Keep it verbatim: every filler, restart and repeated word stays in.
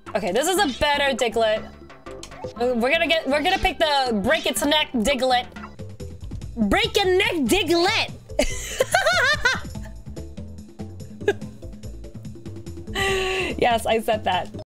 Okay, this is a better Dig-LETT. We're gonna get, we're gonna pick the break its neck Dig-LETT. Break a neck Dig-LETT. Yes, I said that.